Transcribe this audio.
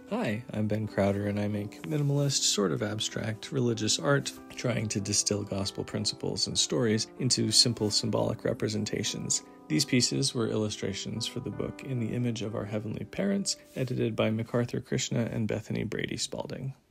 Hi, I'm Ben Crowder, and I make minimalist, sort of abstract, religious art, trying to distill gospel principles and stories into simple symbolic representations. These pieces were illustrations for the book In the Image of Our Heavenly Parents, edited by McArthur, Krishna, and Bethany, Brady, Spalding.